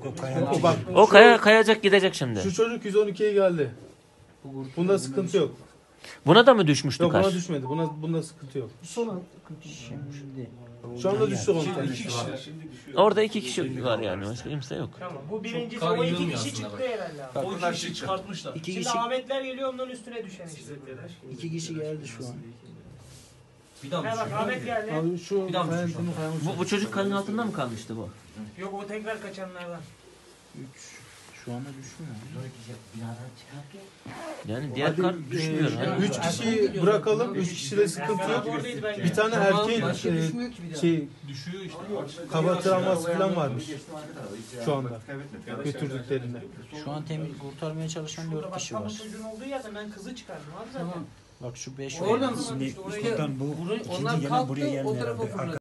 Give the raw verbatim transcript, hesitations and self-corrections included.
O bak. O kaya, kayacak gidecek şimdi. Şu çocuk yüz on ikiye geldi. Bunda sıkıntı yok. Buna da mı düşmüştü Yok buna kaş? düşmedi. Buna bunda sıkıntı yok. Son Şimdi Şu anda düştü on tane. Orada iki kişi var yani. Başka kimse yok. Tamam. Bu birincisi o iki kişi çıktı herhalde abi. O iki kişi çıkartmışlar. iki Şimdi kişi Ahmetler geliyor onların üstüne düşen işte. iki kişi geldi şu an. Bir daha mı Ha bak düşüyor? Ahmet geldi. Abi şu Bir daha mı düşüyor? Valentine'in kayamış. Bu, bu çocuk kalın altında mı kalmıştı bu? Yok o tekrar kaçanlardan. üç şu anda düşmüyor. Yani diğer Hadi, kar düşmüyor. e, hani. Üç kişiyi bırakalım. Üç kişide sıkıntı yok. Oradaydı bence. Bir tane erkeğin Başka e, düşmüyor ki bir daha. şey Düşüyor işte. kaba travması falan varmış şu anda götürdüklerinde. Şu an temiz kurtarmaya çalışan Şurada dört bak kişi tam o var. çocuğun olduğu yerden ben kızı çıkardım abi zaten. Bak şu beş Oradan var. mı? İşte oraya İşte geldim. bu Burayı- ikinci onlar gelen kalktı, buraya o gelmiyor tarafa herhalde. fırladı.